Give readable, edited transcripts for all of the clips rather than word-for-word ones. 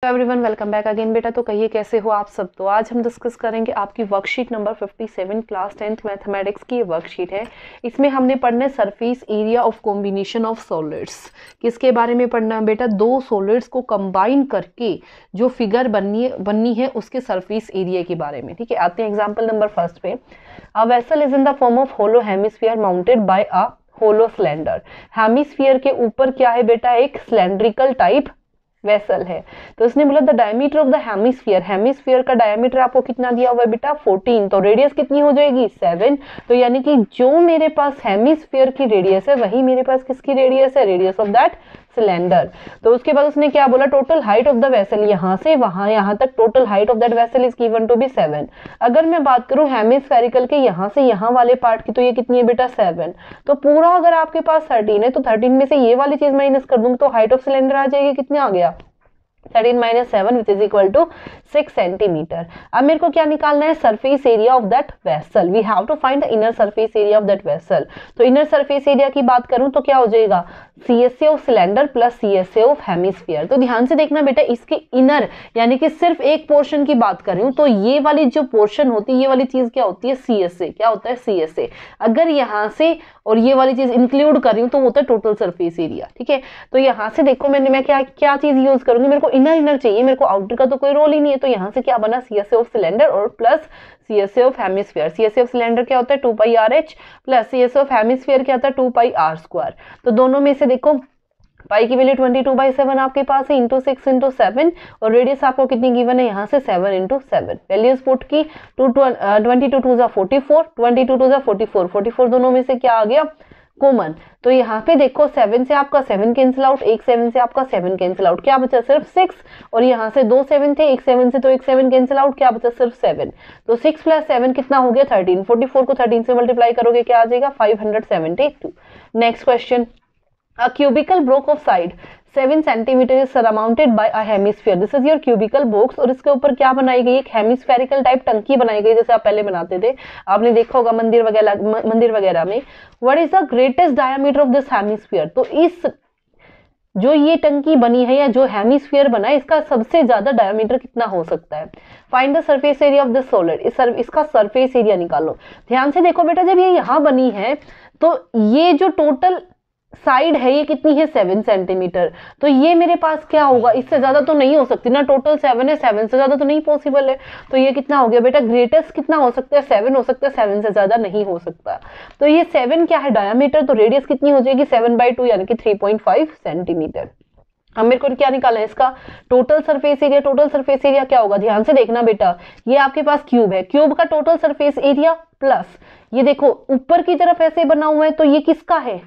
Everyone welcome back again बेटा। तो कहिए कैसे हो आप सब। तो आज हम डिस्कस करेंगे आपकी worksheet number 57 class 10th mathematics की ये वर्कशीट है। इसमें हमने पढ़ना है surface area of combination of solids. किसके बारे में पढ़ना है बेटा? दो सॉलिड्स को कंबाइन करके जो फिगर बननी है उसके सरफेस एरिया के बारे में। ठीक है, आते हैं एग्जाम्पल नंबर फर्स्ट पे। A vessel is in the form of hollow hemisphere mounted by a hollow cylinder. Hemisphere के ऊपर क्या है बेटा? एक सिलेंड्रिकल टाइप वेसल है। तो इसने बोला the diameter of the hemisphere, hemisphere का डायमीटर आपको कितना दिया हुआ है बेटा? 14। तो रेडियस कितनी हो जाएगी? 7। तो यानी कि जो मेरे पास हेमिस्फीयर की रेडियस है वही मेरे पास किसकी रेडियस है? Radius of that cylinder. तो उसके बाद उसने क्या बोला? Total height of the vessel, यहां से वहां यहां तक total height of that vessel is given to be 7। अगर मैं बात करूं हेमिस्फेरिकल के यहां से यहां वाले पार्ट की, तो ये कितनी है बेटा? 7। तो पूरा अगर आपके पास 13 है तो 13 में से ये वाली चीज माइनस कर दूंगी तो हाइट ऑफ सिलेंडर आ जाएगी। कितने आ गया? 13 - 7 which is equal to 6 centimetre. अब मेरे को क्या निकालना है? Surface area of that vessel. We have to find the inner surface area of that vessel. तो इनर सरफेस एरिया की बात करूं तो क्या हो जाएगा? CSA of cylinder plus CSA of hemisphere. तो ध्यान से देखना बेटा, इसके इनर यानी कि सिर्फ एक पोर्शन की बात कर रही हूं तो ये वाली जो पोर्शन होती है, ये वाली चीज क्या होती है? CSA। क्या होता है? CSA। अगर यहां से और ये वाली चीज इंक्लूड कर रही हूं तो वो होता है टोटल सरफेस एरिया। ठीक है, तो यहां से देखो मैं क्या चीज यूज करूंगी? मेरे को इनर चाहिए, मेरे को आउटर का तो कोई रोल ही नहीं है। तो यहां से क्या बना? CSA ऑफ सिलेंडर और plus CSA of hemisphere. CSA of cylinder क्या होता है? 2πRh plus CSA of hemisphere क्या होता है? 2πr²। तो दोनों में से देखो पाई की वैल्यू 22/7 आपके पास है, इंटू 6 इंटू 7, और रेडियस आपको कितनी गिवन है? यहाँ से 7 इंटू 7। वैल्यूज पुट की 22 2 जा 44, 22 2 जा 44, 44 दोनों में से क्या आ गया? कॉमन। तो यहाँ पे देखो 7 से आपका 7 कैंसिल आउट, एक 7 से आपका 7 कैंसिल आउट, क्या बचा? सिर्फ 6। और यहाँ से 2 7 थे, एक 7 से तो एक 7 कैंसिल आउट, क्या बचा? सिर्फ 7। तो 6 + 7 कितना हो गया? 13। 44 को 13 से मल्टीप्लाई करोगे क्या आ जाएगा? 572। Next question. A cubical block of side 7 centimeter is surmounted by a hemisphere. This is your cubical box। और इसके ऊपर क्या बनाई गई? एक हेमिस्फेरिकल टाइप टंकी बनाई गई, जैसे आप पहले बनाते थे, आपने देखा होगा मंदिर वगैरह में। What is the greatest diameter of this hemisphere? तो इस जो ये टंकी बनी है या जो हेमिस्फीयर बना है, इसका सबसे ज्यादा डायमीटर कितना हो सकता है? Find the surface area of this solid. इसका सरफेस एरिया निकालो। ध्यान से देखो बेटा, जब ये यहाँ बनी है तो ये जो टोटल साइड है ये कितनी है? 7 सेंटीमीटर। तो ये मेरे पास क्या होगा? इससे ज्यादा तो नहीं हो सकती ना, टोटल 7 है, 7 से ज्यादा तो नहीं पॉसिबल है। तो ये कितना हो गया बेटा? ग्रेटेस्ट कितना हो सकता है? 7 हो सकता है, 7 से ज्यादा नहीं हो सकता। तो ये 7 क्या है? डायमीटर। तो रेडियस कितनी हो जाएगी? 7/2 यानी कि 3.5 सेंटीमीटर। अब मेरे को क्या निकालना है? इसका total surface area. Total surface area क्या होगा? ध्यान से देखना बेटा, ये आपके पास क्यूब है, क्यूब का टोटल सरफेस एरिया प्लस ये देखो ऊपर की तरफ ऐसे बना हुआ है, तो ये किसका है?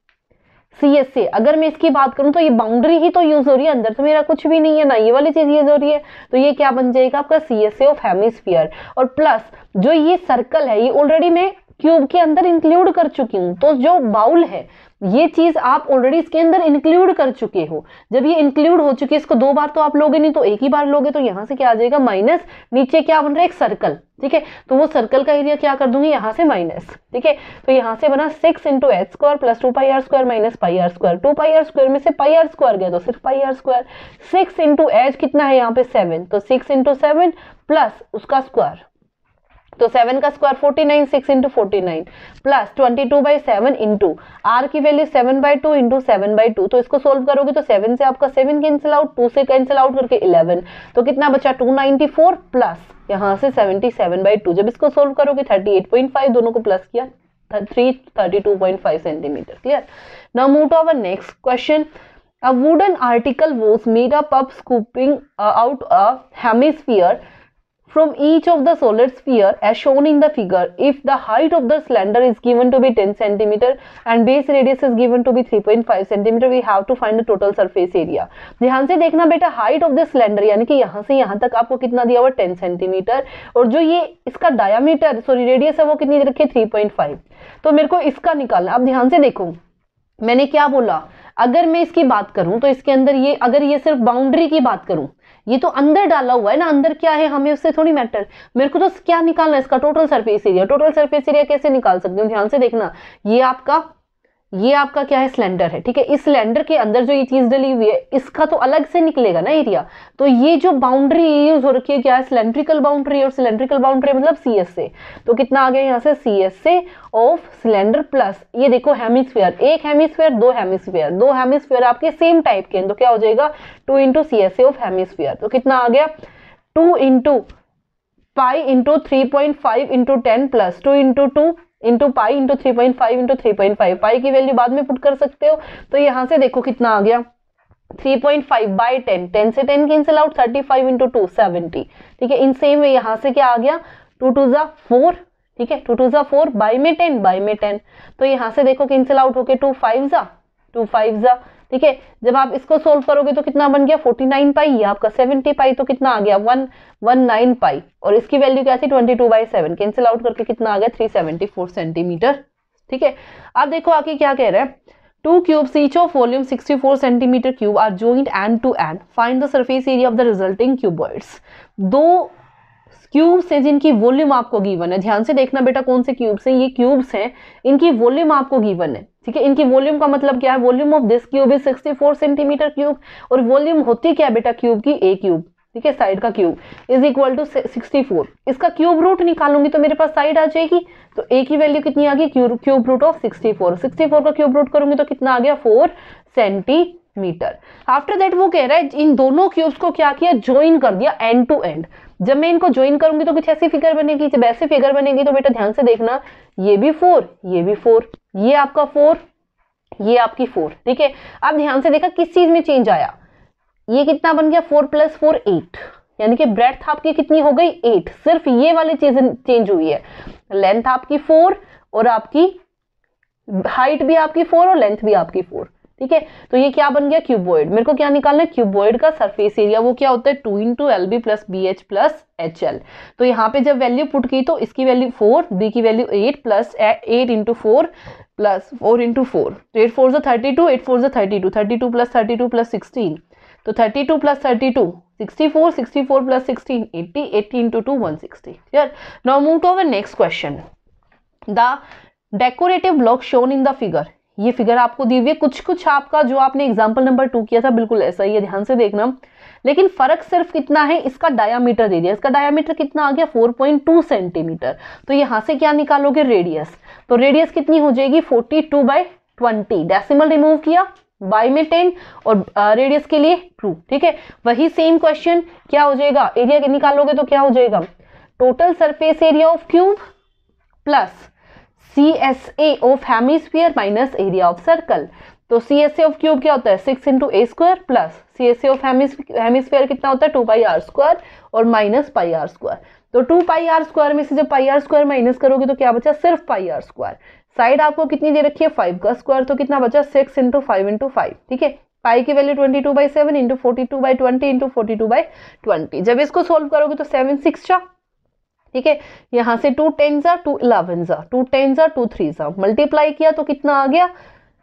CSA। अगर मैं इसकी बात करूं तो ये बाउंड्री ही तो यूज हो रही है, अंदर तो मेरा कुछ भी नहीं है ना, ये वाली चीज यूज हो रही है। तो ये क्या बन जाएगा आपका? CSA of hemisphere. और प्लस जो ये सर्कल है ये ऑलरेडी मैं क्यूब के अंदर इंक्लूड कर चुकी हूं। तो जो बाउल है ये चीज आप ऑलरेडी इसके अंदर इंक्लूड कर चुके हो। जब ये इंक्लूड हो चुकी है, इसको 2 बार तो आप लोगे नहीं, तो एक ही बार लोगे। तो यहां से क्या आ जाएगा? माइनस। नीचे क्या बन रहा है? एक सर्कल। ठीक है, तो वो सर्कल का एरिया क्या कर दूंगी? यहां से माइनस। ठीक है, तो यहां से बना 6 into h² plus 2πr² minus πr²। 2πr² में से πr² गया तो सिर्फ πr²। 6 इंटू h कितना है यहाँ पे? 7। तो 6 इंटू 7 प्लस उसका स्क्वायर, तो 7 का square 49, 6 into 49 plus 22/7 into r की वैल्यू 7/2 इंटू 7/2। तो इसको सोल्व करोगे तो 7 से आपका 7 कैंसिल आउट, 2 से कैंसिल आउट करके 11। तो कितना बचा? 294 प्लस यहाँ से 77/2। जब इसको सोल्व करोगे 38.5, दोनों को प्लस किया 32.5 centimetre. Clear? Now move to our next question. A wooden article was made up of scooping out a hemisphere from each of the solid sphere as shown in the figure. If the height of the cylinder is given to be 10 cm and base radius is given to be 3.5 cm, we have to find the total surface area. ध्यान से देखना बेटा, height of the cylinder यानी कि यहाँ से यहाँ तक आपको कितना दिया हुआ? 10 सेंटीमीटर। और जो ये इसका डायमीटर रेडियस है वो कितनी दे रखी है? 3.5। तो मेरे को इसका निकालना। अब ध्यान से देखो, मैंने क्या बोला? अगर मैं इसकी बात करूं तो इसके अंदर ये, अगर ये सिर्फ बाउंड्री की बात करूं, ये तो अंदर डाला हुआ है ना, अंदर क्या है हमें उससे थोड़ी मैटर। मेरे को तो क्या निकालना है? इसका total surface area. Total surface area कैसे निकाल सकती हूँ? ध्यान से देखना, ये आपका ये आपका क्या है, सिलेंडर है, ठीक है। इस सिलेंडर के अंदर जो ये चीज डली हुई है इसका तो अलग से निकलेगा ना एरिया। तो ये जो बाउंड्री यूज हो रखी है क्या है, सिलेंड्रिकल बाउंड्री, और सिलेंड्रिकल बाउंड्री मतलब सी एस ए। तो कितना आ गया यहाँ से, C S A of cylinder plus ये देखो हेमिस्फीयर, एक हेमिस्फीयर दो हेमिस्फीयर, दो हेमिस्फीयर आपके सेम टाइप के हैं, तो क्या हो जाएगा 2 into C S A of hemisphere. तो कितना आ गया 2 into pi into 3.5 into 10 plus 2 into 2 into pi into 3.5 into 3.5, pi की वैल्यू बाद में पुट कर सकते हो। तो यहां से देखो कितना आ गया 3.5 बाई 10, 10 से 10 कैंसिल आउट, 35 इंटू 2 70, ठीक है। इन सेम वे यहां से क्या आ गया 2 2 जा 4, ठीक है, 2 2 जा 4 बाई में 10 बाई में 10, तो यहां से देखो कैंसिल आउट होके 2 5 जा 2 5 जा, ठीक है। जब आप इसको सोल्व करोगे तो कितना बन गया 49 पाई, ये आपका 70 पाई, तो कितना आ गया 119 पाई, और इसकी वैल्यू क्या थी 22/7, कैंसिल आउट करके कितना आ गया 374 सेंटीमीटर, ठीक है। अब देखो आगे क्या कह रहा है, 2 cubes each of volume 64 centimeter cube are joined end to end. Find the surface area of the resulting cuboids. दो क्यूब्स हैं जिनकी वॉल्यूम आपको गिवन है, ध्यान से देखना बेटा कौन से क्यूब्स हैं, ये क्यूब्स हैं, इनकी वॉल्यूम आपको गिवन है, ठीक है। इनकी वॉल्यूम का मतलब क्या है, volume of this cube is 64 centimetre cube, और वॉल्यूम होती क्या है बेटा क्यूब की, ए क्यूब, ठीक है, साइड का क्यूब इज इक्वल टू 64। इसका क्यूब रूट निकालूंगी तो मेरे पास साइड आ जाएगी, तो ए की वैल्यू कितनी आ गई क्यूब रूट ऑफ 64, 64 का क्यूब रूट करूंगी तो कितना आ गया 4 सेंटीमीटर। आफ्टर दैट वो कह रहा है इन दोनों क्यूब्स को क्या किया, ज्वाइन कर दिया एंड टू एंड। जब मैं इनको ज्वाइन करूंगी तो कुछ ऐसी फिगर बनेगी, जब ऐसी फिगर बनेगी तो बेटा ध्यान से देखना, ये भी 4 ये भी 4, ये आपका 4 ये आपकी 4, ठीक है। अब ध्यान से देखा किस चीज में चेंज आया, ये कितना बन गया 4 + 4 8, यानी कि ब्रेड्थ आपकी कितनी हो गई 8, सिर्फ ये वाली चीज चेंज हुई है। लेंथ आपकी 4 और आपकी हाइट भी आपकी 4 और लेंथ भी आपकी 4, ठीक है। तो ये क्या बन गया क्यूबॉइड। मेरे को क्या निकालना है, क्यूबॉइड का सरफेस एरिया, वो क्या होता है 2 into LB plus BH plus HL। तो यहाँ पे जब वैल्यू पुट की तो इसकी वैल्यू 4, B की value 8 plus 8 into 4 plus 4 into 4, 8 4 32, 8 4 32, 32 plus 32 plus 16, तो 32 plus 32 64, 64 plus 16 80, 80 into 2 160। Clear. Now move to our next question. The decorative block shown in the figure, ये फिगर आपको दी हुई है, कुछ कुछ आपका जो आपने एग्जांपल नंबर 2 किया था बिल्कुल ऐसा ही है, ध्यान से देखना। लेकिन फर्क सिर्फ कितना है, इसका डायामीटर दे दिया, इसका डायामीटर कितना आ गया 4.2 सेंटीमीटर। तो यहां से क्या निकालोगे रेडियस, तो रेडियस कितनी हो जाएगी 42/20, डेसिमल रिमूव किया बाई में 10 और रेडियस के लिए 2, ठीक है। वही सेम क्वेश्चन क्या हो जाएगा, एरिया निकालोगे तो क्या हो जाएगा, total surface area of cube plus CSA of hemisphere minus area of circle. तो CSA ऑफ क्यूब क्या होता है 6 इंटू a square plus CSA of hemisphere कितना होता है 2πr² और माइनस πr²। तो 2πr² में से जब πr² माइनस करोगे तो क्या बचा, सिर्फ πr²। साइड आपको कितनी दे रखी है 5 का स्क्वायर, तो कितना बचा 6 इंटू 5 इंटू 5, ठीक है। पाई की वैल्यू 22/7 इंटू 42/20 इंटू 42/20। जब इसको सोल्व करोगे तो 7 6 जा, ठीक है। यहां से 2 10 जा 2 11 जा 2 10 जा 2 3 जा, मल्टीप्लाई किया तो कितना आ गया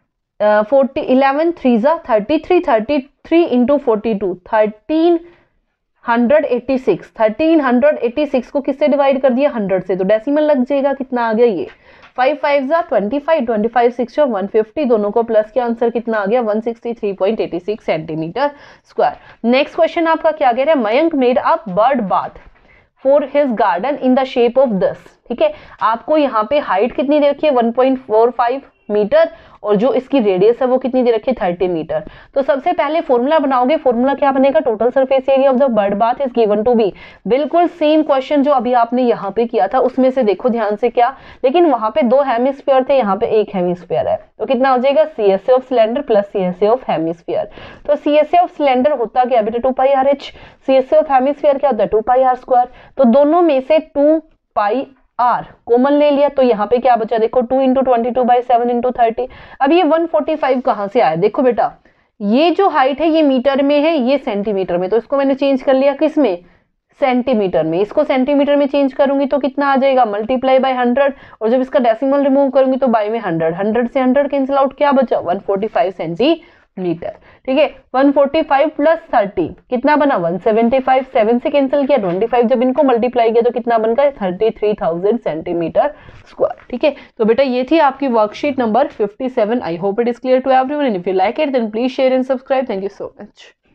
40 11 3 जा 33, 33 इंटू 42 1386, 1386 को किससे डिवाइड कर दिया 100 से, तो डेसिमल लग जाएगा, कितना आ गया ये 5 5 जा 25, 25 6 150, दोनों को प्लस के आंसर कितना आ गया 163.86 सेंटीमीटर स्क्वायर। नेक्स्ट क्वेश्चन आपका क्या कह रहा है, Mayank made a bird bath for his garden in the shape of this, ठीक है। आपको यहाँ पे हाइट कितनी दे रखी है 1.45 मीटर और जो इसकी रेडियस है वो कितनी दे रखी है 30 मीटर। तो सबसे पहले फॉर्मूला बनाओगे, फॉर्मूला क्या बनेगा, total surface area of the bird bath is given to be, बिल्कुल सेम क्वेश्चन जो अभी आपने यहाँ पे किया था उसमें से देखो ध्यान से क्या, लेकिन वहां पे 2 हेमिस्फीयर थे, यहाँ पे 1 हेमिस्फीयर है, तो कितना हो जाएगा CSA of cylinder plus CSA of hemisphere. तो CSA ऑफ सिलेंडर होता क्या बेटा 2πRh, CSA ऑफ हेमिस्फीयर क्या होता है 2πr², तो दोनों में से 2πr कॉमन ले लिया, तो यहाँ पे क्या बचा देखो 2 इंटू 22/7 इंटू 30। अब ये 145 कहाँ से आया, देखो बेटा ये जो हाइट है ये मीटर में है, ये सेंटीमीटर में, तो इसको मैंने चेंज कर लिया किस में, सेंटीमीटर में। इसको सेंटीमीटर में चेंज करूंगी तो कितना आ जाएगा मल्टीप्लाई बाय 100, और जब इसका डेसिमल रिमूव करूंगी तो बाय में 100, 100 से 100 कैंसिल आउट, क्या बचा 145 सेंटीमीटर। मीटर। ठीक है, 145 प्लस 30 कितना बना 175, 7 से कैंसिल किया 25, जब इनको मल्टीप्लाई किया तो कितना बन गया 33,000 सेंटीमीटर स्क्वायर। ठीक है, तो बेटा ये थी आपकी worksheet number 57। I hope it is clear to everyone and if you like it then please share and subscribe. Thank you so much.